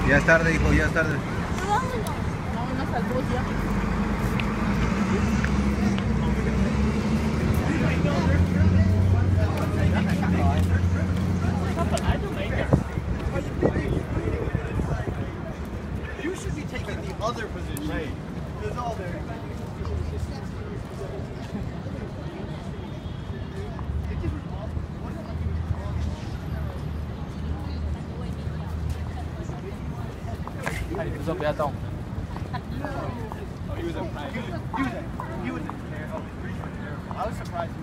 Ya es tarde, hijo, ya es tarde. Vámonos al bus ya. You should be taking the other position. Right. It's all there. What's up, Beto? He was in there. I was surprised.